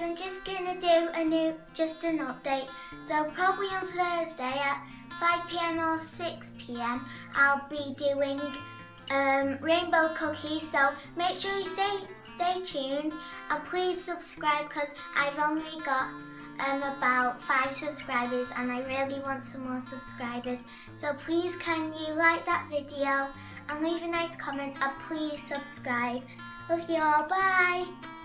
guys, I'm just gonna do just an update. So probably on Thursday at 5 PM or 6 PM, I'll be doing rainbow cookies. So make sure you stay tuned and please subscribe because I've only got about 5 subscribers and I really want some more subscribers. So please can you like that video and leave a nice comment and please subscribe. Love you all, bye!